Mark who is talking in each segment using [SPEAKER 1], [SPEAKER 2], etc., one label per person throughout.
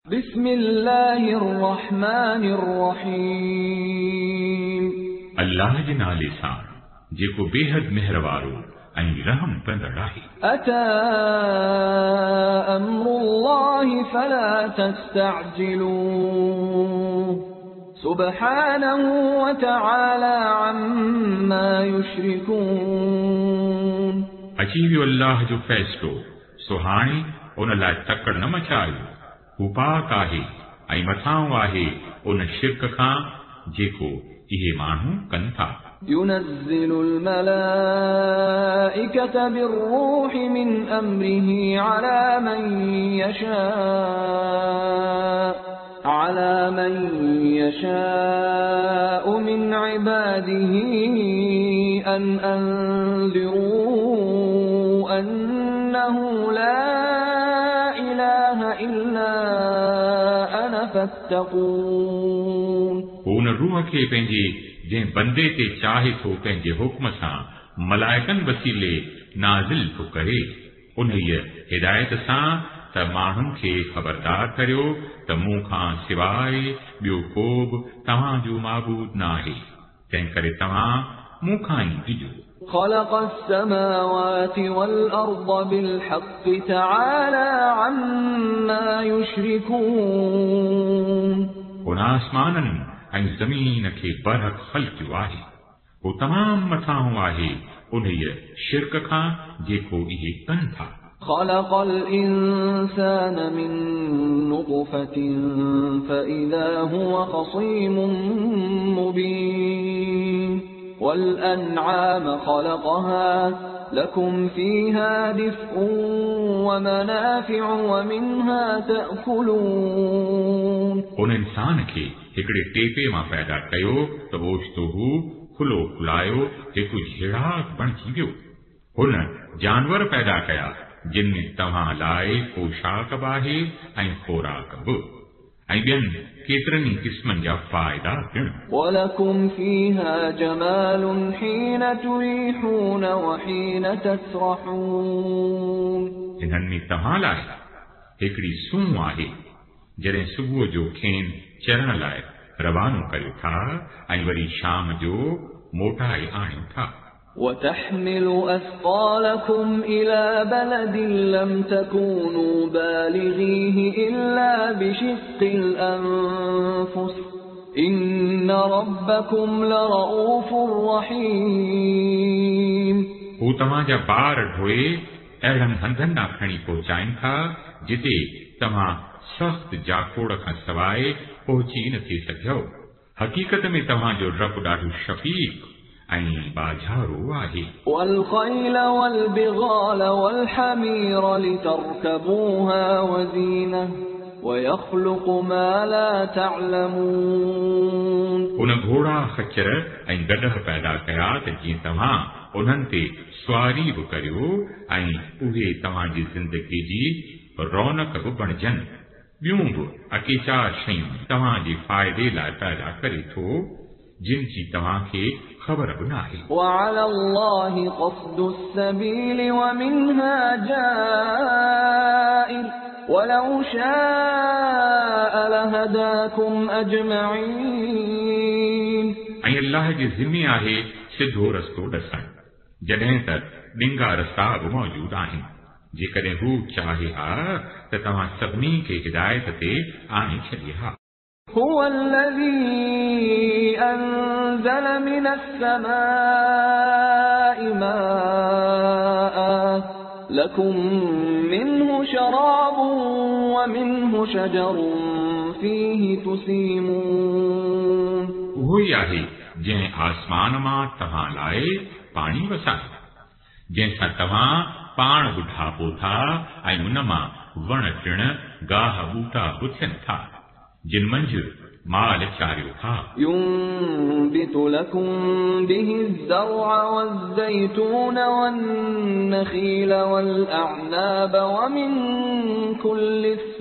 [SPEAKER 1] بسم الله الرحمن الرحيم
[SPEAKER 2] الله जे नाले सां जेको बेहद मेहरबारो ऐं रहम कंदड़ आहे।
[SPEAKER 1] أتى أمر الله فلا تستعجلوه سبحانه وتعالى عما يشركون।
[SPEAKER 2] अची वियो अल्लाह जो फ़ैसिलो, सो हाणे उन लाइ तकड़ न मचायो। हू पाक आहे ऐं मथां आहे उन शिरक खां जेको इहे माण्हू कनि था।
[SPEAKER 1] ينزل الملائكة بالروح من أمره على من يشاء من عباده أن أنذروا أنه لا إله إلا أنا فاتقون।
[SPEAKER 2] हुन रूह खे पंहिंजे जंहिं बंदे ते चाहे थो पंहिंजे हुक्म सां मलाइकनि वसीले नाज़िल थो करे, उन हिदायत सां त माण्हुनि खे ख़बरदार करियो त मूं खां सवाइ ॿियो को बि तव्हांजो माबूद न आहे, तंहिं करे तव्हां मूं खां ई ॾिजो।
[SPEAKER 1] خلق السماوات والأرض بالحق تعالى عما يشركون।
[SPEAKER 2] उन आसमाननि ऐं ज़मीन खे बरहक़ ख़ल्क़ियो आहे, हू तमाम मथां आहे उन शिरक खां जेको इहे कनि था।
[SPEAKER 1] خلق الإنسان من نطفة فإذا هو خصيم مبين والأنعام خلقها لكم فيها دفء ومنافع ومنها تأكلون।
[SPEAKER 2] उन इंसान खे हिकिड़े टेपे मां पैदा कयो त ओचितो हू खुलो खुलायो हिकु झेड़ाक बणिजी वियो। हुन जानवर पैदा कया जिन में तव्हां लाइ पोशाक बि आहे ऐं खोराक बि, ऐं ॿियनि केतिरनि ई क़िस्मनि जा फ़ाइदा पिणु।
[SPEAKER 1] ولكم فيها جمال حين تريحون وحين تسرحون।
[SPEAKER 2] इन्हनि में तव्हां लाइ हिकिड़ी सूंह आहे जॾहिं सुबुह जो खेनि चरण लाइ रवानो करियो था ऐं वरी शाम जो मोटाए आणियो था।
[SPEAKER 1] وتحمل أثقالكم إلى بلد لم تكونوا بالغيه إلا بشق الأنفس إن ربكم لرؤوف رحيم।
[SPEAKER 2] हू तव्हांजा ॿार ढोए अहिड़नि हंधनि ॾांहुं खणी पहुचाइनि था जिते तव्हां सख़्त जाखोड़ खां सवाइ पहुची नथी सघियो। हक़ीक़त में तव्हांजो रब ॾाढो शफ़ीक़ ऐं बाझारो आहे।
[SPEAKER 1] والخيل والبغال والحمير لتركبوها وزينة ويخلق ما لا تعلمون।
[SPEAKER 2] उन घोड़ा खच्चर ऐं गॾह पैदा कया त जीअं तव्हां उन्हनि ते सुवारी बि करियो ऐं उहे तव्हांजी ज़िंदगी जी रौनक बि बणिजनि। ॿियूं बि अकेचा शयूं तव्हांजे फ़ाइदे लाइ पैदा करे थो जिन जी तव्हांखे ख़बर बि न आहे।
[SPEAKER 1] وعلى الله قصد السبيل ومنها جائر ولو شاء لهداكم أجمعين।
[SPEAKER 2] ऐं अल्लाह जे ज़िम्मे आहे सिधो रस्तो ॾसणु, जॾहिं त ॾिंगा रस्ता बि मौजूद आहिनि। जेकॾहिं हू चाहे हा त तव्हां सभिनी खे हिदायत ते आणे छॾे हा।
[SPEAKER 1] هو الذي أنزل من السماء ماء لكم منه شراب ومنه شجر فيه تسيمون।
[SPEAKER 2] उहो ई आहे जंहिं आसमान मां तव्हां लाइ पाणी वसायो, जंहिंसां तव्हां पाण बि ढापो था ऐं उन मां वण टिण गाह ॿूटा बि थियनि था जिन मंझि माल चारियो था।
[SPEAKER 1] ينبت لكم به الزرع والزيتون والنخيل والأعناب ومن كل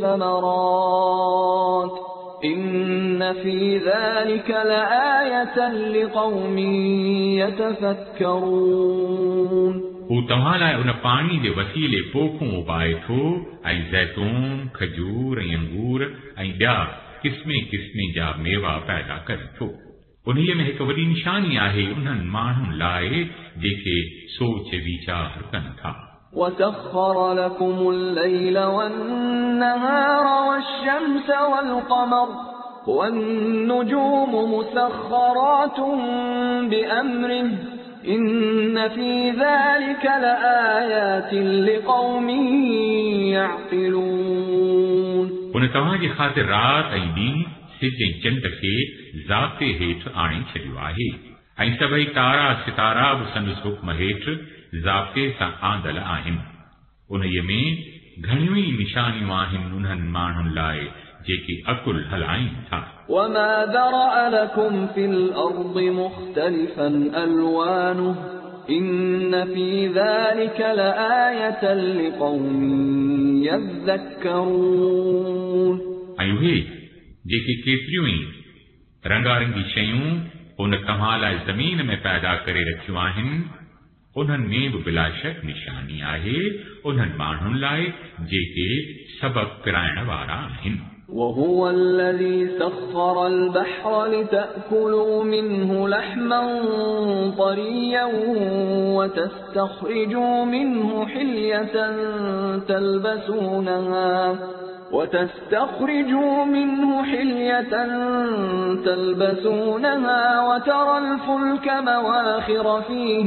[SPEAKER 1] الثمرات إن في ذلك لآية لقوم يتفكرون।
[SPEAKER 2] हू तव्हां लाइ उन पाणी जे वसीले पोखूं उपाए थो ऐं ज़ैतून खजूर ऐं अंगूर ॿिया क़िस्मे क़िस्मे जा मेवा पैदा करे थो। उन्हीअ में हिकु वॾी निशानी आहे उन्हनि माण्हुनि लाइ जेके सोच वीचार कनि था।
[SPEAKER 1] وَسَخَّرَ لَكُمُ اللَّيْلَ وَالنَّهَارَ وَالشَّمْسَ وَالْقَمَرَ وَالنُّجُومُ مُسَخَّرَاتٌ بِأَمْرِهِ إِنَّ فِي ذَلِكَ لَآيَاتٍ لِقَوْمٍ يَعْقِلُونَ।
[SPEAKER 2] उन तव्हांजी ख़ातिर राति ऐं ॾींहुं सिज ऐं चंड खे ज़ाब्ते हेठि आणे छॾियो आहे ऐं सभई तारा सितारा बि संदसि हुक्म हेठि ज़ाब्ते सां आंदल आहिनि। उन्हीअ में घणियूं ई निशानियूं आहिनि उन्हनि माण्हुनि लाइ जेके अकुल हलाइनि था।
[SPEAKER 1] وَمَا ذَرَأَ لَكُمْ فِي الْأَرْضِ مُخْتَلِفًا أَلْوَانُهُ إِنَّ فِي ذَلِكَ لَآيَةً لِقَوْمٍ يَذَّكَّرُونَ।
[SPEAKER 2] ऐं उहे जेके केतिरियूं ई रंगारंगी शयूं उन तव्हां लाइ ज़मीन में पैदा करे रखियूं आहिनि उन्हनि में बि बिला शक निशानी आहे उन्हनि माण्हुनि लाइ जेके सबक़ पिराइण वारा आहिनि।
[SPEAKER 1] وَهُوَ الَّذِي سَخَّرَ الْبَحْرَ لِتَأْكُلُوا مِنْهُ لَحْمًا طَرِيًّا وَتَسْتَخْرِجُوا مِنْهُ حِلْيَةً تلبسونها وترى الفلك مواخر فيه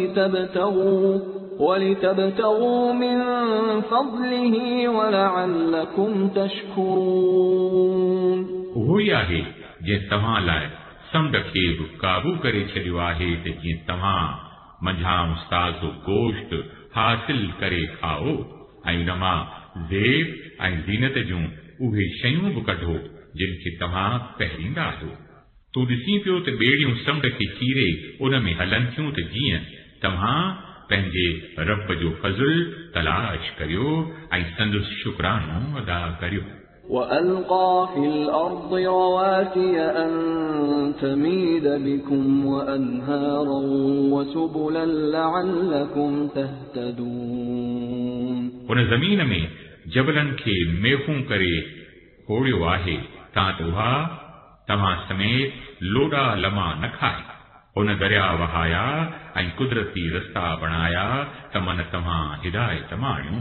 [SPEAKER 1] ولتبتغوا من فضله ولعلكم تشكرون।
[SPEAKER 2] उहो ई आहे जे तव्हां लाइ समुंड खे बि क़ाबू करे छॾियो आहे त जीअं तव्हां मंझां ताज़ो गोश्त हासिल करे खाओ ऐं उन मां ज़ेब ऐं ज़ीनत जूं उहे शयूं बि कढो जिन खे तव्हां पहिरींदा आहियो। तूं ॾिसी पियो त ॿेड़ियूं समुंड खे चीरे उन में हलनि थियूं त जीअं तव्हां पंहिंजे रब जो फज़ल तलाश करियो ऐं संदसि शुक्रानो अदा करियो।
[SPEAKER 1] وَأَلْقَى فِي الْأَرْضِ رَوَاسِيَ أَن تَمِيدَ بِكُمْ وَأَنْهَارًا وَسُبُلًا لَعَلَّكُمْ تَهْتَدُونَ।
[SPEAKER 2] उन ज़मीन में जबलनि खे मेखूं करे खोड़ियो आहे तां त उहा तव्हां समेत लोॾा लमा न खाए। उन दरिया वहाया ऐं कुदरती रस्ता बणाया त मन तव्हां हिदायत माणियो।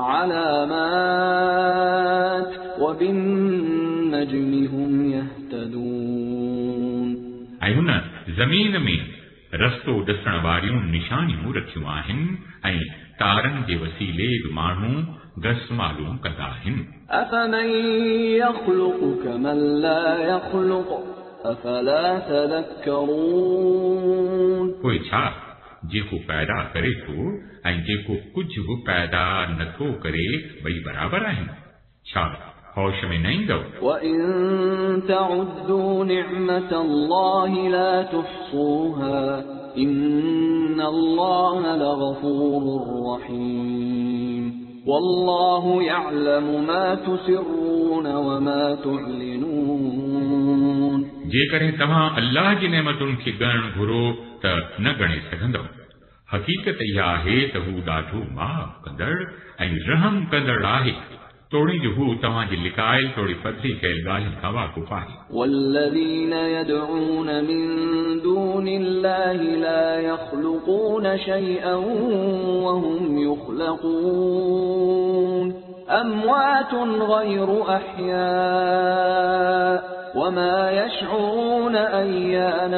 [SPEAKER 1] وَعَلَامَاتٍ وَبِالنَّجْمِ هُمْ يَهْتَدُونَ।
[SPEAKER 2] ऐं हुन ज़मीन में रस्तो ॾसण वारियूं निशानियूं रखियूं आहिनि ऐं तारनि जे वसीले बि माण्हू गस मालूम कंदा आहिनि।
[SPEAKER 1] أَفَمَن يَخْلُقُ كَمَن لَّا يَخْلُقُ أَفَلَا تَذَكَّرُونَ।
[SPEAKER 2] पोइ छा जेको पैदा करे थो ऐं जेको कुझु बि पैदा नथो करे ॿई बराबरि आहिनि। छा होश में न ईंदव?
[SPEAKER 1] وَإِن تَعُدُّوا نِعْمَةَ اللَّهِ لَا تُحْصُوهَا إِنَّ اللَّهَ لَغَفُورٌ رَّحِيمٌ وَاللَّهُ يَعْلَمُ مَا تُسِرُّونَ وَمَا تُعْلِنُونَ।
[SPEAKER 2] जेकॾहिं तव्हां अल्लाह जी नेमतुनि खे ॻणणु घुरो त न ॻणे सघंदव। हक़ीक़त इहा आहे त हू ॾाढो माफ़ कंदड़ ऐं रहम कंदड़ आहे। तोड़ी जो हू तव्हांजी लिकायल थोड़ी पथरी कयल ॻाल्हियुनि खां वाक़ुफ़ आहे।
[SPEAKER 1] والذين يدعون من دون الله لا يخلقون شيئا وهم يخلقون أموات غير أحياء وما يشعرون أيان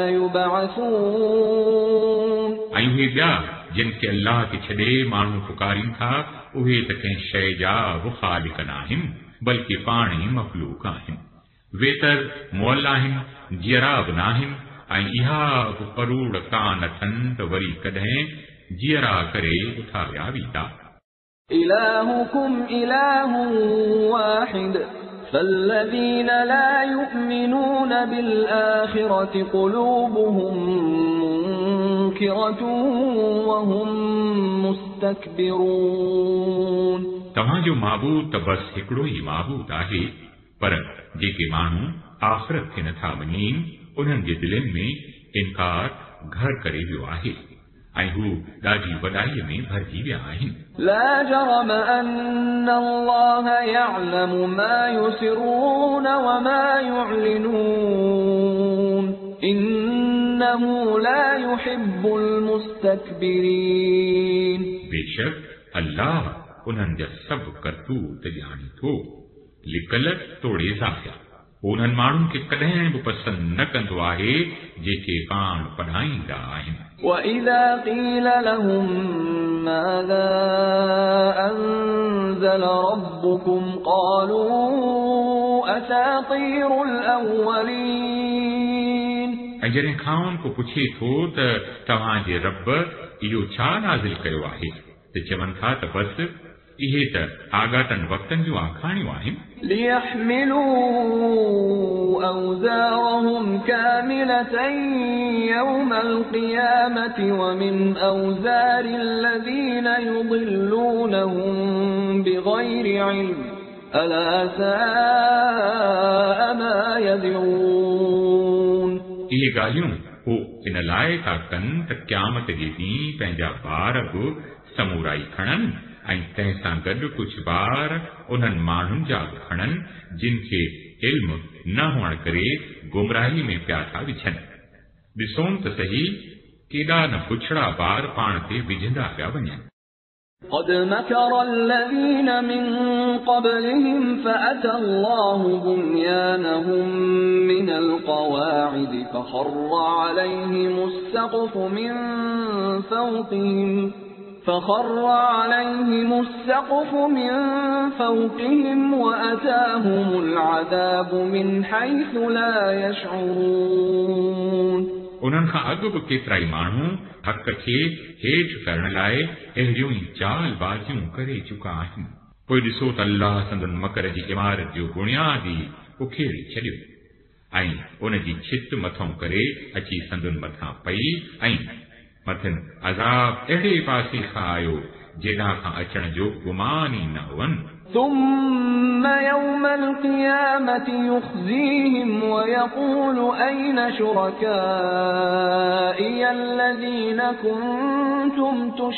[SPEAKER 1] يبعثون।
[SPEAKER 2] ऐं उहे ॿिया जिन खे अल्लाह खे छॾे माण्हू पुकारीनि था उहे त कंहिं शइ जा बि ख़ालिक़ न आहिनि बल्कि पाण ई मख़लूक आहिनि। वेतर मुअल आहिनि जियरा बि न आहिनि ऐं इहा बि परूड़ कान अथनि त वरी कॾहिं जियरा करे उथारिया वेंदा।
[SPEAKER 1] إلهكم إله واحد فالذين لا يؤمنون بالآخرة قلوبهم منكرة وهم مستكبرون।
[SPEAKER 2] तव्हांजो माबूद त बस हिकिड़ो ई माबूद आहे पर जेके माण्हू आख़िरत खे नथा मञीन उन्हनि जे दिलनि में इनकार घर करे वियो आहे ऐं हू ॾाढी वॾाईअ में भरिजी विया आहिनि।
[SPEAKER 1] لا جرم أن الله يعلم ما يسرون وما يعلنون إنه لا يحب المستكبرين।
[SPEAKER 2] बेशक अल्लाह उन्हनि जा सभु करतूत ॼाणे थो, लिकल तोड़े ज़ाहिर उन्हनि माण्हुनि खे कॾहिं बि पसंदि न कंदो आहे जेके पाण पढ़ाईंदा आहिनि।
[SPEAKER 1] وإذا قيل لهم ماذا أنزل ربكم قالوا أساطير الأولين।
[SPEAKER 2] ऐं जॾहिं खाउन को पुछे थो त तव्हांजे रब इहो छा नाज़िल कयो आहे त चवनि था त बसि इहे त आगातनि वक़्तनि जूं आखाणियूं आहिनि।
[SPEAKER 1] ليحملوا أوزارهم كاملة يوم القيامة ومن أوزار الذين يضلونهم بغير علم ألا ساء ما يزرون।
[SPEAKER 2] इहे ॻाल्हियूं हू इन लाइ था कनि त क़यामत जे ॾींहुं पंहिंजा ॿार बि समूराई खणनि ऐं तंहिंसां गॾु कुझु ॿार उन्हनि माण्हुनि जा खणनि जिन खे इल्म न हुअण करे गुमराही में पिया था विझनि। ॾिसोन त सही केॾा न पुछड़ा ॿार पाण ते विझंदा पिया वञनि।
[SPEAKER 1] قد مكر الذين من قبلهم فأتى الله بنيانهم من القواعد فخر عليهم السقف من فوقهم وأتاهم العذاب من حيث لا يشعرون।
[SPEAKER 2] उन्हनि खां अॻु बि केतिरा ई माण्हू हक़ खे हेठि करण लाइ अहिड़ियूं ई चाल बाजियूं करे चुका आहिनि। पोइ ॾिसो त अल्लाह संदन मकर जी इमारत जो बुनियाद ई उखेड़े छॾियो ऐं उन जी छित मथां करे अची संदन मथां पई ऐं मथनि अज़ाब अहिड़े पासे खां आयो जेॾां खां अचण जो गुमान ई न हुअनि।
[SPEAKER 1] ثم يوم القيامة يخزيهم ويقول أين شركائي الذين كنتم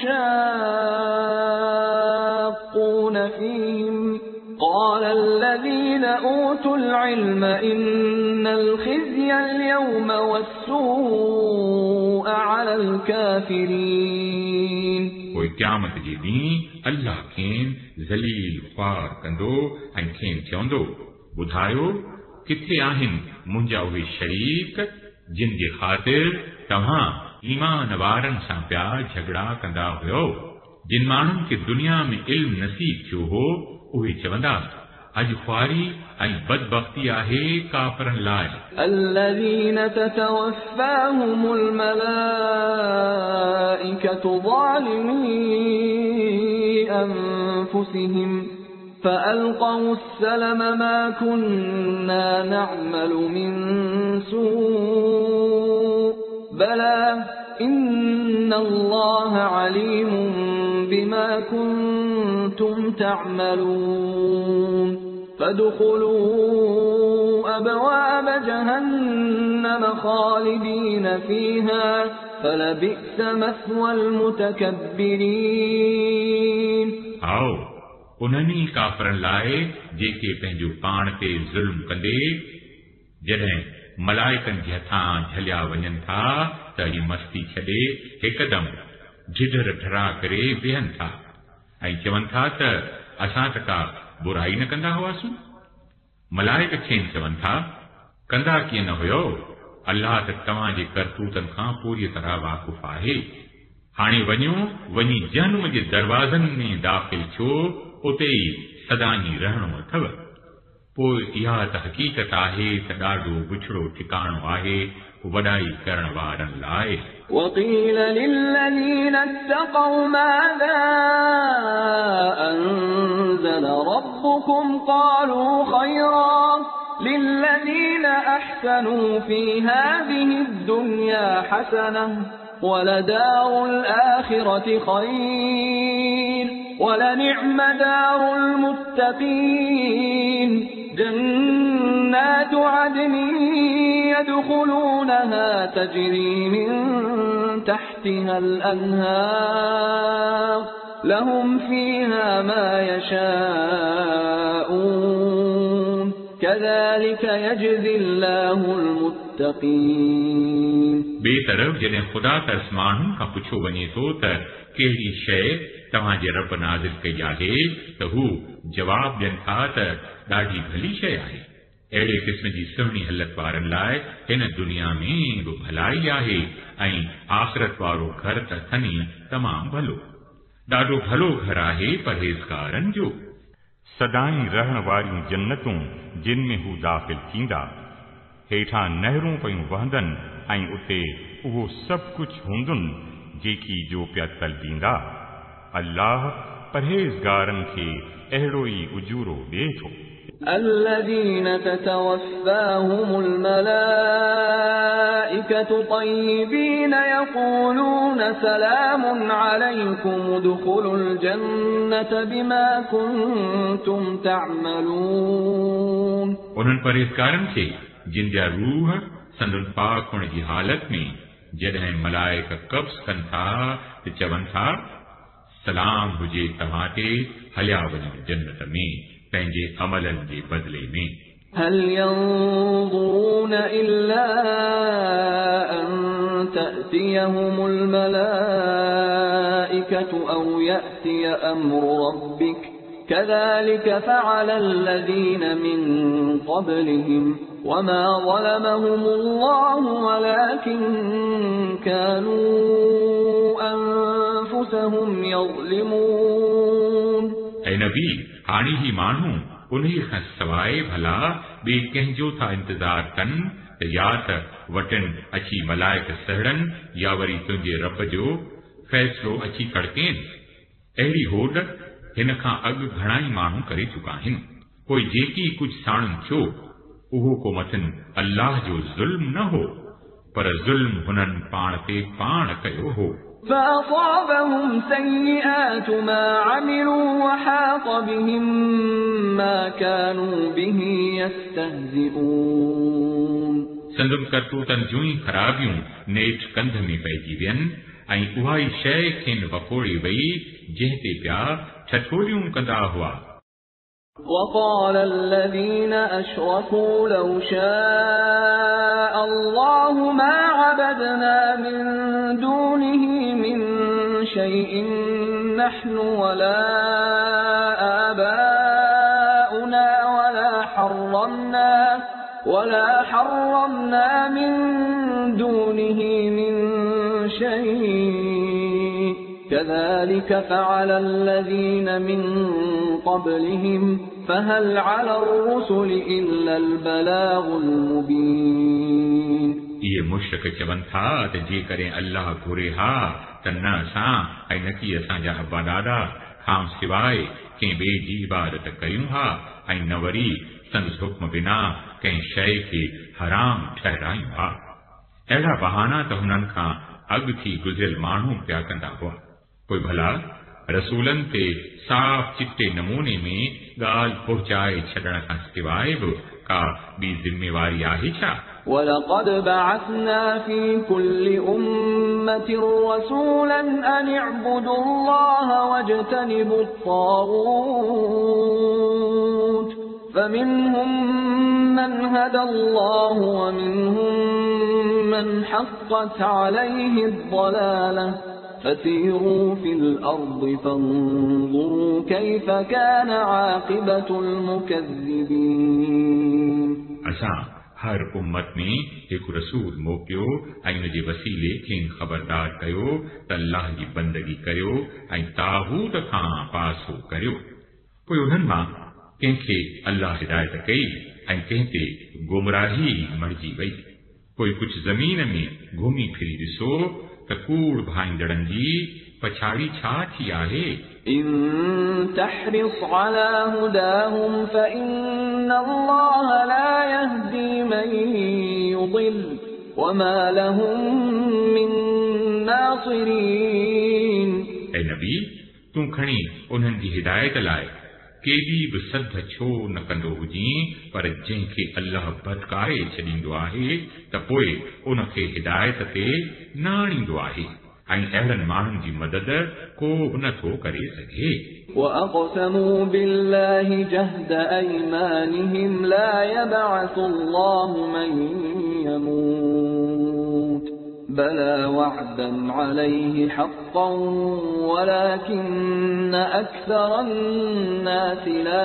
[SPEAKER 1] تشاقون فيهم قال الذين أوتوا العلم إن الخزي اليوم والسوء على الكافرين।
[SPEAKER 2] पोइ क़यामत जे ॾींहुं अल्लाह खेनि ज़लील ख़्वार कंदो ऐं खेनि चवंदो ॿुधायो किथे आहिनि मुंहिंजा उहे शरीक जिन जे ख़ातिर तव्हां ईमान वारनि सां पिया झगड़ा कंदा हुयो। जिन माण्हुनि खे दुनिया में इल्म नसीब थियो हो उहे चवंदा अॼु ख़्वारी ऐं बदबख्ती आहे काफ़रनि लाइ।
[SPEAKER 1] الذين تتوفاهم الملائكة ظالمي أنفسهم فألقوا السلم ما كنا نعمل من سوء بلى إن الله عليم بما كنتم تعملون فادخلوا أبواب جهنم خالدين فيها فلبئس مثوى المتكبرين।
[SPEAKER 2] आओ उन्हनि काफ़रनि लाइ जेके पंहिंजो पाण ते ज़ुल्म कंदे जॾहिं मलाइकनि जे हथां झलिया वञनि था त ही मस्ती छॾे हिकदमि ढिढर ढरा करे वेहनि था ऐं चवनि था त असां त का बुराई न कंदा हुआसीं। मलाइक खेनि चवनि था कंदा कीअं न हुयो, अल्लाह त तव्हांजे करतूतनि खां पूरी तरह वाक़ुफ़ आहे। हाणे वञो वञी जहन्नुम जे दरवाज़नि में दाख़िल थियो, उते ई सदाईं रहणो अथव। पोइ इहा त हक़ीक़त आहे त ॾाढो बुछड़ो ठिकाणो आहे वॾाई करण वारनि लाइ।
[SPEAKER 1] وقيل للذين اتقوا ماذا أنزل ربكم قالوا خيرا للذين أحسنوا في هذه الدنيا حسنة ولدار الآخرة خير ولنعم دار المتقين جنات عدن يدخلونها تجري من تحتها الأنهار لهم فيها ما يشاءون كذلك يجزي الله المتقين
[SPEAKER 2] बेतरफ़ जॾहिं ख़ुदा तरस माण्हुनि खां पुछो वञे थो त कहिड़ी शइ तव्हांजे रब नाज़िल कई आहे त हू जवाब ॾियनि था त ॾाढी भली शइ आहे। अहिड़े क़िस्म जी सुहिणी हलत वारनि लाइ हिन दुनिया में बि भलाई आहे ऐं आख़िरत वारो घर त अथनि तमामु भलो। ॾाढो भलो घर आहे परहेज़गारनि जो।
[SPEAKER 3] सदाईं रहण वारियूं जन्नतूं जिन में हू दाख़िल थींदा, हेठां नहरूं पयूं वहंदनि ऐं उते उहो सभु कुझु हूंदुनि जेकी जो पिया तलबींदा। अल्लाह परहेज़गारनि खे अहिड़ो ई उजूरो ॾिए थो।
[SPEAKER 1] الذين تتوفاهم الملائكة طيبين يقولون سلام عليكم ادخلوا الجنة بما كنتم تعملون
[SPEAKER 2] उन्हनि परहेज़गारनि खे जिन जा रूह संदन पाक हुअण जी हालत में जॾहिं मलाइक कब्ज़ कनि था त चवनि था सलाम हुजे तव्हां ते, हलिया वञो जन्नत में पंहिंजे अमलनि जे बदिले में।
[SPEAKER 1] هل ينظرون إلا أن تأتيهم الملائكة أو يأتي أمر ربك كذلك فعل الذين من قبلهم وما ظلمهم الله ولكن كانوا أنفسهم يظلمون
[SPEAKER 2] ऐं नबी हाणे ही माण्हू उन्ही खां सवाइ भला ॿिए कंहिंजो था इंतज़ार कनि त या त वटनि अची मलाइक सहड़नि या वरी तुंहिंजे रब जो फ़ैसिलो अची कड़केनि। अहिड़ी होड़ हिन खां अॻु घणा ई माण्हू करे चुका आहिनि। कोई जेकी कुझु साणुनि थियो उहो को मथनि अल्लाह जो ज़ुल्म न हो, पर ज़ुल्म हुननि पाण ते पाण कयो हो।
[SPEAKER 1] فأصابهم سيئات ما عملوا وحاق بهم ما كانوا به يستهزئون
[SPEAKER 2] संदुन करतूतनि जूं ई ख़राबियूं नेठ कंध में पइजी वियनि ऐं उहा ई शइ खेनि वकोड़ी वई जंहिं ते पिया ठठोलियूं कंदा हुआ।
[SPEAKER 1] وقال الذين أشركوا لو شاء الله ما عبدنا من دونه من شيء نحن ولا آباؤنا ولا حرمنا من دونه من شيء كذلك فعل الذين من قبلهم فهل على الرسل إلا البلاغ المبين
[SPEAKER 2] ये मुशरिक चवनि था त जेकॾहिं अल्लाह घुरे हा त न असां ऐं न की असांजा अब्बा ॾाॾा खां सवाइ कंहिं ॿिए जी इबादत कयूं हा ऐं न वरी संदसि हुक्म बिना कंहिं शइ खे हराम ठहरायूं हा। अहिड़ा बहाना त हुननि खां अॻु थी गुज़िरियल माण्हू पिया कंदा हुआ। कोई भला रसूलनि ते साफ़ चिटे नमूने में ॻाल्हि पहुचाए छॾण खां सवाइ बि का ॿी ज़िम्मेवारी आहे छा?
[SPEAKER 1] ولقد بعثنا في كل أمة رسولا أن اعبدوا الله واجتنبوا الطاغوت فمنهم من هدى الله ومنهم من حقت عليه الضلالة فسيروا في الأرض فانظروا كيف كان عاقبة المكذبين
[SPEAKER 2] हर उम्मत में एक रसूल मोकिलियो ऐं उन जे वसीले खेनि ख़बरदार कयो त अल्लाह जी बंदगी करियो ऐं तागूत खां पासो करियो। पोइ उन्हनि मां कंहिंखे अल्लाह हिदायत कई ऐं कंहिं ते गुमराही मढ़जी वई। पोइ कुझु ज़मीन में घुमी फिरी ॾिसो त कूड़ भाईंदड़नि जी पछाड़ी छा थी आहे।
[SPEAKER 1] إن تحرص على هداهم فإن الله لا يهدي من يضل وما لهم من ناصرين
[SPEAKER 2] ऐं नबी तूं खणी उन्हनि जी हिदायत लाइ केॾी बि सद छो न कंदो हुजीं, पर जंहिंखे अल्लाह भटकाए छॾींदो आहे त पोइ उनखे हिदायत ते न आणींदो आहे। ऐं अहिड़नि माण्हुनि जी मदद को नथो करे सघे।
[SPEAKER 1] وأقسموا بالله جهد أيمانهم لا يبعث الله من يموت بلى وعدا عليه حقا ولكن أكثر الناس لا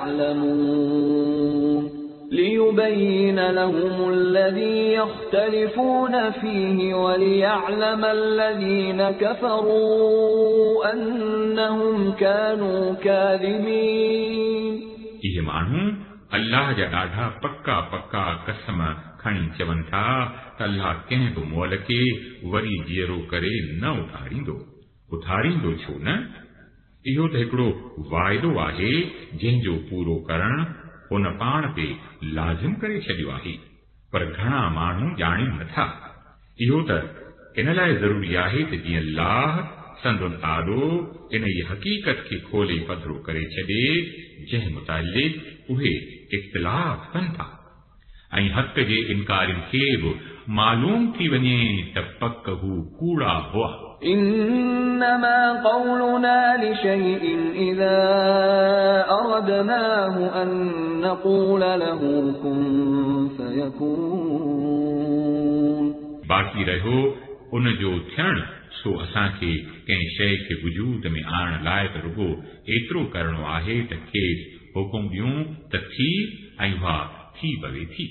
[SPEAKER 1] يعلمون ليبين لهم الذي يختلفون فيه وليعلم الذين كفروا أنهم كانوا كاذبين।
[SPEAKER 2] इहे माण्हू अल्लाह जा ॾाढा पक्का पक्का कसम खणी चवनि था त अल्लाह कंहिं बि मोल खे वरी जीअरो करे न उथारींदो छो न? इहो त हिकिड़ो वाइदो आहे जंहिंजो पूरो करणु उन पाण ते लाज़िम करे छॾियो आहे, पर घणा माण्हू ॼाणनि नथा। इहो त इन लाइ ज़रूरी आहे त जीअं अल्लाह संदुन आॾो इन जी हक़ीक़त खे खोले पधरो करे छॾे जंहिं मुतालिक़ उहे इख़्तिलाफ़ कनि था, ऐं हक़ जे इनकारियुनि खे बि मालूम थी वञे त पक हू कूड़ा हुआ।
[SPEAKER 1] إنما قولنا لشيء إذا أردناه أن نقول له كن فيكون।
[SPEAKER 2] बाक़ी रहियो उन जो थियणु सो असांखे कंहिं शइ खे वजूद में आणण लाइ त रुगो एतिरो करणो आहे त खेसि हुकुम ॾियूं त थी ऐं उहा थी पवे थी।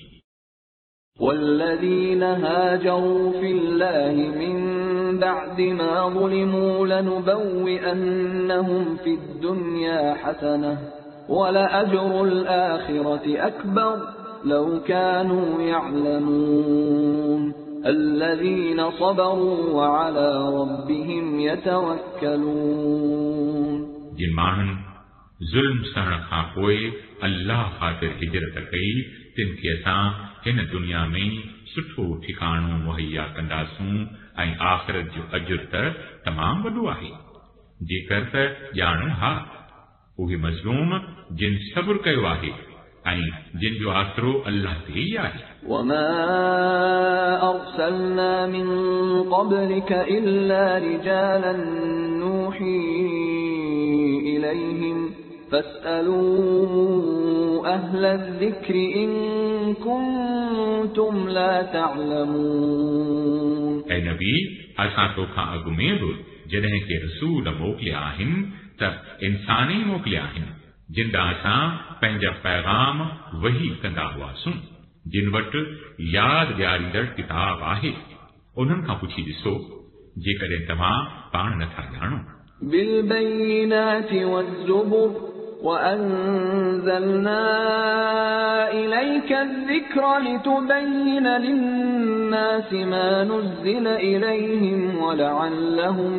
[SPEAKER 1] والذين هاجروا في الله من بعد ما ظلموا لنبوئنهم في الدنيا حسنة ولأجر الآخرة أكبر لو كانوا يعلمون الذين صبروا وعلى ربهم يتوكلون।
[SPEAKER 2] जिन माण्हुनि ज़ुल्म सहण खां पोइ अल्लाह ख़ातिर हिजरत कई तिन खे असां हिन दुनिया में सुठो ठिकाणो मुहैया कंदासूं ऐं आख़िरत जो अजुर त तमामु वॾो आहे। जेकर त ॼाणनि हा उहे मज़लूम जिन सब्र कयो आहे ऐं जिन जो आसरो अल्लाह ते ई आहे।
[SPEAKER 1] وما أرسلنا من قبلك إلا رجالا نوحي إليهم فاسألوا أهل الذكر إن كنتم لا تعلمون।
[SPEAKER 2] ऐं नबी असां तोखां अॻु में बि जॾहिं के रसूल मोकिलिया आहिनि त इंसान ई मोकिलिया आहिनि जिन ॾांहुं असां पंहिंजा पैगाम वही कंदा हुआसीं, जिन वटि यादि ॾियारींदड़ किताब आहे। उन्हनि खां पुछी ॾिसो जेकॾहिं तव्हां पाण नथा ॼाणो।
[SPEAKER 1] بالبينات والزبر وأنزلنا إليك الذكر لتبين للناس ما نزل إليهم ولعلهم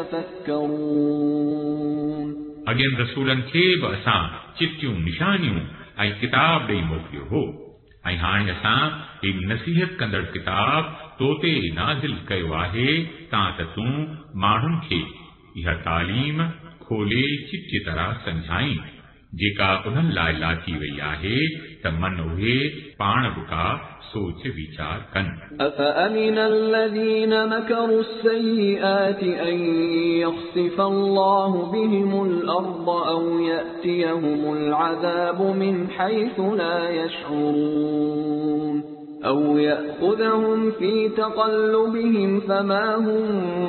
[SPEAKER 1] يتفكرون।
[SPEAKER 2] अॻियनि रसूलनि खे बि असां चिटियूं निशानियूं ऐं किताब ॾेई मोकिलियो हो, ऐं हाणे असां ही नसीहत कंदड़ किताब तो ते नाज़िल कयो आहे तां त तूं माण्हुनि खे इहा तालीम खोले चिटी तरह सम्झाई जेका उन्हनि लाइ लाथी वई आहे त मन उहे पाण बि का सोच वीचार कनि।
[SPEAKER 1] أفأمن الذين مكروا السيئات أن يخسف الله بهم الأرض أو يأتيهم العذاب من حيث لا يشعرون أو يأخذهم في تقلبهم فما هم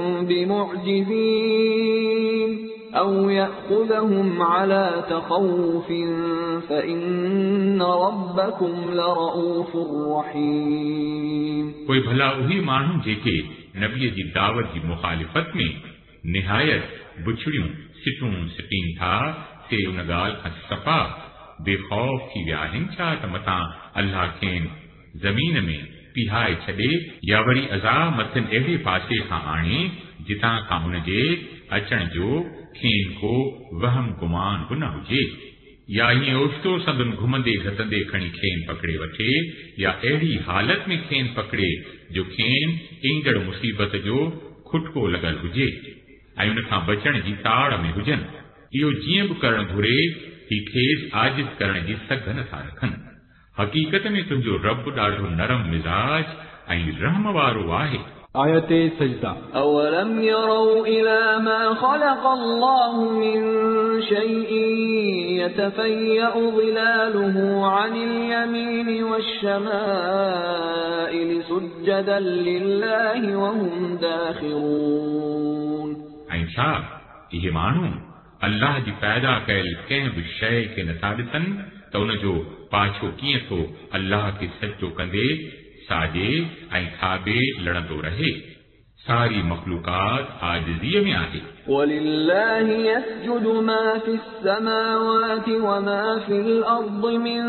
[SPEAKER 1] بمعجزين أو يأخذهم على تخوف فإن ربكم لرؤوف رحيم।
[SPEAKER 2] कोई भला उही माण्हू जेके नबीअ जी दावत जी मुखालिफ़त में निहायत बुछड़ियूं सिटूं सिटीनि था से उन ॻाल्हि खां सफ़ा बेखौफ़ थी विया आहिनि छा त मथां अल्लाह खेनि ज़मीन में पिहाए छॾे या वरी अज़ाब मथनि अहिड़े पासे खां आणे जितां खां हुनजे अचण जो खेनि को वहम गुमान बि न हुजे, या ईअं ओचितो संदुनि घुमंदे घटंदे खणी खेनि पकड़े वठे या अहिड़ी हालत में खेनि पकड़े जो खेनि ईंदड़ मुसीबत जो खुटको लॻल हुजे ऐं उन खां बचण जी ताड़ में हुजनि। इहो जीअं बि करणु घुरे ही खेसि आजिज़ करण जी सघ नथा रखनि। हक़ीक़त में तुंहिंजो रब ॾाढो नरम मिज़ाज ऐं रहम वारो आहे।
[SPEAKER 4] آيت سجدہ
[SPEAKER 1] أولم يروا إلى ما خلق الله من شيء يتفيأ ظلاله عن اليمين والشمائل سجدا لله وهم داخرون
[SPEAKER 2] ऐं छा इहे माण्हू अल्लाह जी पैदा कयल कंहिं बि शइ खे नथा ॾिसनि त उनजो पाछो कीअं थो अल्लाह खे सजदो कंदे साॼे ऐं खाॿे लड़ंदो रहे। सारी मखलूकात आजिज़ीअ में आहे।
[SPEAKER 1] ولله يسجد ما في السماوات وما في الأرض من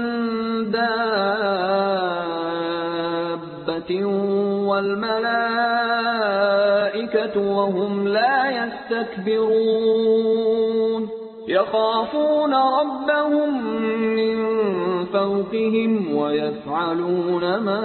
[SPEAKER 1] دابة والملائكة وهم لا يستكبرون يخافون ربهم من فوقهم ويفعلون ما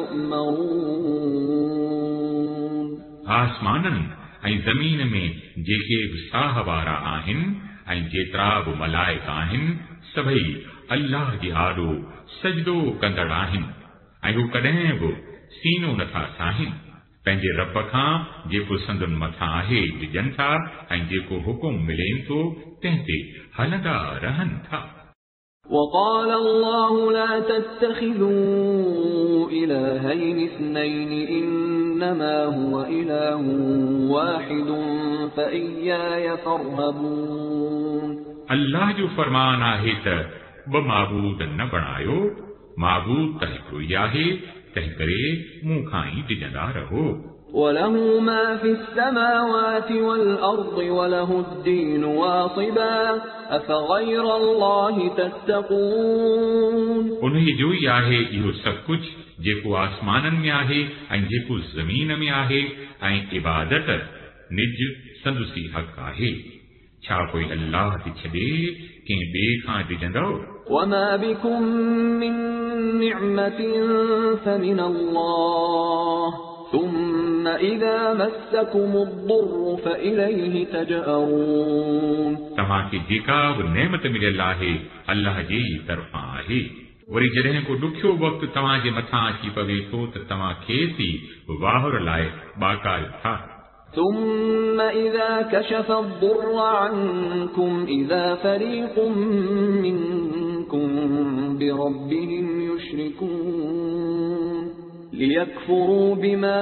[SPEAKER 1] يؤمرون।
[SPEAKER 2] आसमाननि ऐं ज़मीन में जेके बि साह वारा आहिनि ऐं जेतिरा बि मलाइक आहिनि सभई अल्लाह जी आॾो सजदो कंदड़ आहिनि ऐं हू कॾहिं बि सीनो नथा साहिनि। पंहिंजे रब खां जेको संदुनि मथां आहे ॾिजनि था ऐं जेको हुकुम मिलेनि थो तंहिं ते हलंदा रहनि था।
[SPEAKER 1] وقال الله لا تتخذوا إلهين اثنين إنما هو إله واحد فإياي فارهبون।
[SPEAKER 2] अल्लाह जो फरमान आहे त ॿ माबूद न बणायो, माबूद त हिकिड़ो ई आहे, तंहिं करे मूं खां ई ॾिजंदा रहो।
[SPEAKER 1] وله ما في السماوات والأرض وله الدين واصبا أفغير الله تتقون।
[SPEAKER 2] उन्हीअ जो ई आहे इहो सभु कुझु जेको आसमाननि में आहे ऐं जेको ज़मीन में आहे ऐं इबादत निज संदुसी हक़ आहे। छा कोई अल्लाह खे छॾे कंहिं ॿिए खां ॾिजंदो?
[SPEAKER 1] وما بكم من نعمة فمن الله ثم إذا مسكم الضر فإليه تجأرون।
[SPEAKER 2] तव्हांखे जेका बि नेमत मिलियल आहे अल्लाह जी तरफ़ां आहे। वरी जॾहिं को ॾुखियो वक़्तु तव्हांजे मथां अची पवे थो त तव्हां खेसि ई वाहुर लाइ ॿाकायो था।
[SPEAKER 1] ثم إذا كشف الضر عنكم إذا فريق منكم بربهم يشركون ليكفروا بما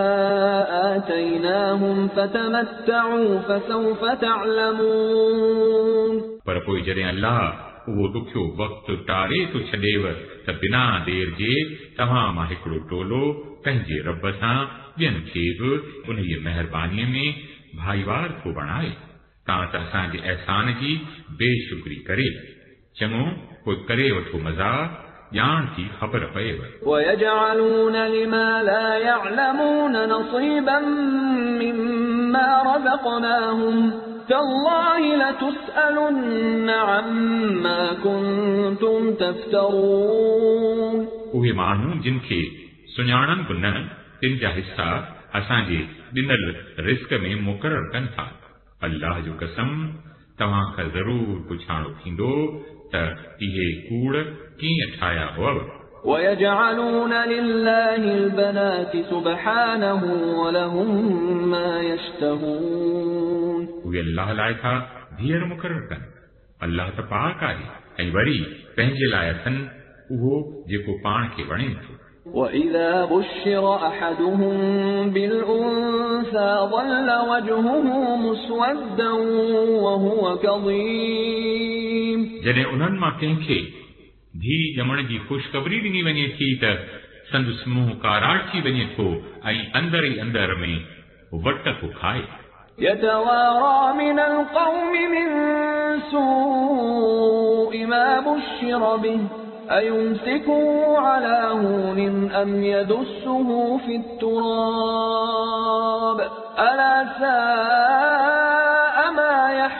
[SPEAKER 1] آتيناهم فتمتعوا فسوف تعلمون।
[SPEAKER 2] पर पोइ जॾहिं अल्लाह उहो ॾुखियो वक़्तु टारे थो छॾेव त बिना देर जे तव्हां मां हिकिड़ो टोलो पंहिंजे रब सां ॿियनि खे बि उन्हीअ महिरबानीअ में भाईवार थो बणाए तां त असांजे अहसान जी बेशुक्री करे। चङो पोइ करे वठो मज़ाक ॼाण थी ख़बर पएव।
[SPEAKER 1] ويجعلون لما لا يعلمون نصيبا مما رزقناهم تالله لتسألن عما كنتم تفترون।
[SPEAKER 2] उहे माण्हू जिन खे सुञाणनि बि न तिन जा हिसा असांजे ॾिनल रिस्क में मुक़रर कनि था। अल्लाह जो कसम तव्हां खां ज़रूर पुछाणो थींदो त इहे कूड़ कीअं ठाहिया हुआ।
[SPEAKER 1] ويجعلون لله البنات سبحانه ولهم ما يشتهون।
[SPEAKER 2] उहे अल्लाह लाइ था धीअर मुक़रर कनि। अल्लाह त पाक आहे ऐं वरी पंहिंजे लाइ अथनि उहो जेको पाण खे वणे थो।
[SPEAKER 1] وإذا بشر أحدهم بالأنثى ظل وجهه مسودا وهو كظيم।
[SPEAKER 2] जॾहिं उन्हनि मां कंहिंखे धी ॼमण जी ख़ुशख़बरी ॾिनी वञे थी त संदसि मुंहुं काराइजी वञे थो ऐं अंदर ई अंदर में वट थो खाए।
[SPEAKER 1] يتوارى من القوم من سوء ما بشر به أيمسكه على هون أم يدسه في التراب ألا ساء ما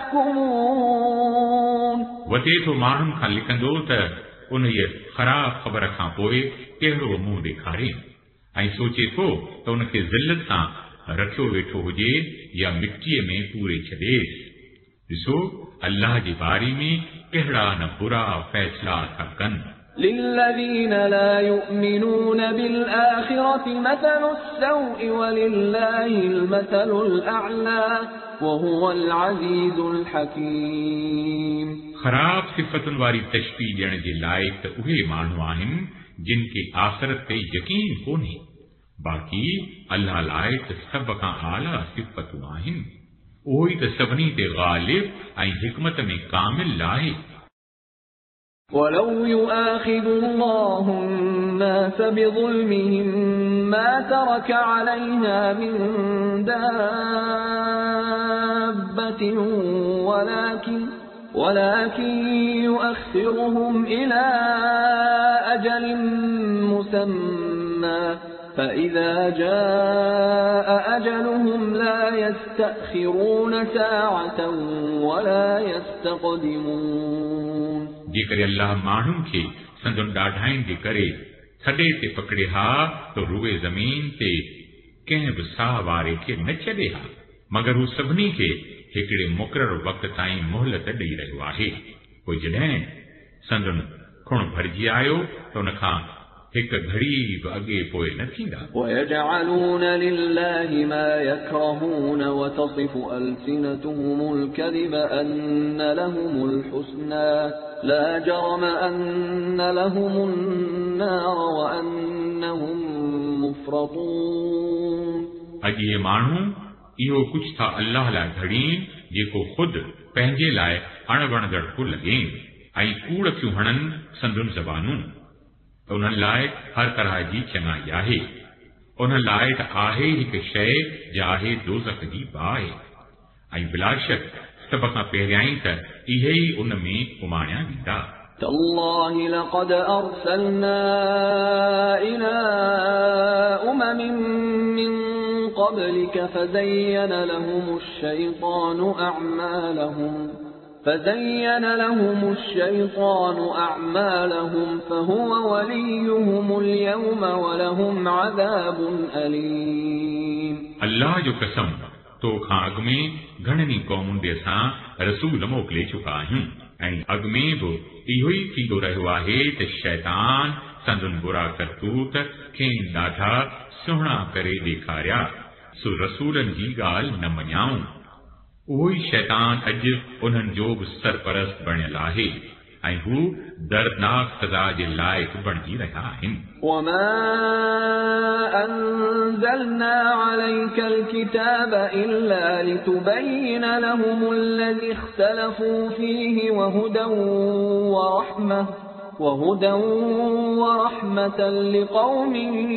[SPEAKER 1] يحكمون।
[SPEAKER 2] वटे थो माण्हुनि खां लिकंदो त उन्हीअ ख़राब ख़बर खां पोइ कहिड़ो मुंहुं ॾेखारे ऐं सोचे थो त उनखे ज़िल्लत सां रखियो वेठो हुजे या मिटीअ में पूरे छॾेसि। ॾिसो अल्लाह जी बारी में कहिड़ा न बुरा फ़ैसला था कनि।
[SPEAKER 1] للذين لا يؤمنون بالآخرة مثل السوء ولله المثل الأعلى وهو العزيز الحكيم.
[SPEAKER 2] ख़राब सिफ़तुनि वारी तशबीह ॾियण जे लाइक़ त उहे माण्हू आहिनि जिन खे आख़िरत ते यकीन कोन्हे, बाक़ी अल्लाह लाइ त सभ खां आला सिफ़तूं आहिनि। उहो ई त सभिनी ते ग़ालिब ऐं हिकमत में कामिल आहे।
[SPEAKER 1] ولو يؤاخذ الله الناس بظلمهم ما ترك عليها من دابة ولكن يؤخرهم إلى أجل مسمى فإذا جاء أجلهم لا يستأخرون ساعة ولا يستقدمون.
[SPEAKER 2] जेकर अल्लाह माण्हुनि खे संदुनि ॾाढाइनि जे करे थॾे ते पकड़े हा त रुए ज़मीन ते कंहिं बि साह वारे खे न छॾे हा, मगर हू सभिनी खे हिकिड़े मुक़ररु वक़्त ताईं मोहलत ॾेई रहियो आहे। पोइ जॾहिं संदुनि खुण भरिजी आयो त उन खां हिक घड़ी बि अॻे पोइ न थींदा।
[SPEAKER 1] وَيَجْعَلُونَ لِلَّهِ مَا يَكْرَهُونَ وَتَصِفُ أَلْسِنَتُهُمُ الْكَذِبَ أَنَّ لَهُمُ الْحُسْنَى لَا جَرَمَ أَنَّ لَهُمُ النَّارَ وَأَنَّهُمْ مُفْرَطُونَ.
[SPEAKER 2] अॼु ये माण्हू इहो कुझु था अल्लाह लाइ घड़ीनि जेको ख़ुदि पंहिंजे लाइ अणवणदड़ को लॻेनि ऐं कूड़ थियूं हणनि संदुनि ज़बानूं। उन्हनि लाइ हर तरह जी चङाई आहे। उन्हनि लाइ त आहे हिकु शइ जा आहे दोज़ख जी बाहि, ऐं बिलाशक सभ खां पहिरियां ई त इहे ई उन में उमाणिया वेंदा।
[SPEAKER 1] تالله لقد أرسلنا إلى من قبلك فزين لهم الشيطان أعمالهم فهو وليهم اليوم ولهم عذاب أليم.
[SPEAKER 2] अल्लाह जो कसम, तो खां अॻु में घणनि क़ौमुनि ते असां रसूल मोकिले चुका आहियूं ऐं अॻु में बि इहो ई थींदो रहियो आहे त शैतान संदुनि बुरा करतूत खेनि ॾाढा सुहिणा करे ॾेखारिया, सो रसूलनि जी ॻाल्हि न मञाऊं। उहो ई शैतान अॼु उन्हनि जो बि सरपरस्त बणियल आहे ऐं हू दर्दनाक सज़ा जे लाइक़ बणिजी रहिया आहिनि।
[SPEAKER 1] وما أنزلنا عليك الكتاب إلا لتبين لهم الذي اختلفوا فيه وهدى ورحمة لقوم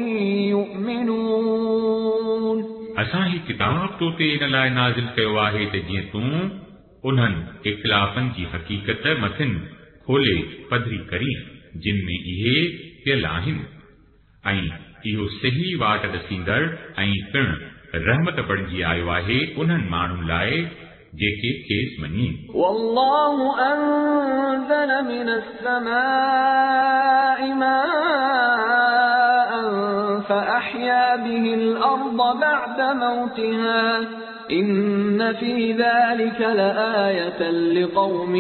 [SPEAKER 1] يؤمنون.
[SPEAKER 2] असां ही किताब तो ते इन लाइ नाज़िल कयो आहे त जीअं तूं उन्हनि इख़्तिलाफ़नि जी हक़ीक़त मथिन खोले पधरी करी जिन में इहे पियल आहिनि, ऐं इहो सही वाट ॾसींदड़ ऐं पिण रहमत बणिजी आयो आहे उन्हनि माण्हुनि लाइ जेके खेसि मञी।
[SPEAKER 1] والله أنزل من السماء ماء فأحيا به الأرض بعد موتها إن في ذلك لآية لقوم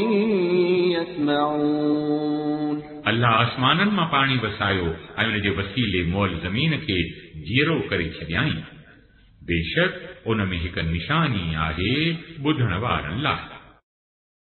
[SPEAKER 1] يسمعون.
[SPEAKER 2] अल्लाह आसमाननि मां पाणी वसायो ऐं उन जे वसीले मोल ज़मीन खे जीरो करे छॾियाई। बेशक उन में हिकु निशानी आहे ॿुधण वारनि लाइ।